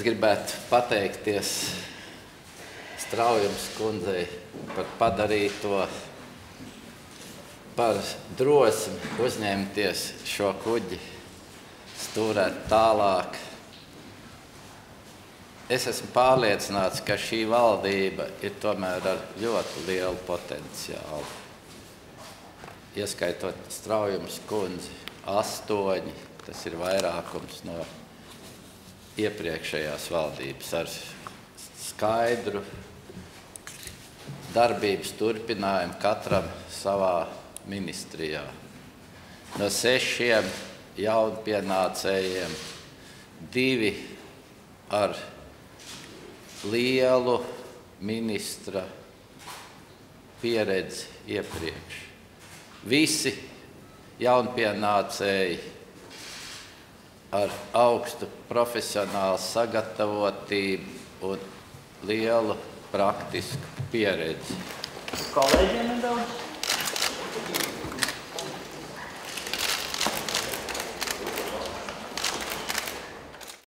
Es gribētu pateikties Straujums kundzei par padarīto, par drosmi uzņemties šo kuģi, stūrēt tālāk. Es esmu pārliecināts, ka šī valdība ir tomēr ar ļoti lielu potenciālu. Ieskaitot Straujums kundzi, 8, tas ir vairākums no iepriekšējās valdības ar skaidru darbības turpinājumu katram savā ministrijā. No 6 jaunpienācējiem 2 ar lielu ministra pieredzi iepriekš. Visi jaunpienācēji ar augstu profesionālu sagatavotību un lielu praktisku pieredzi. Kolēģiem nedaudz?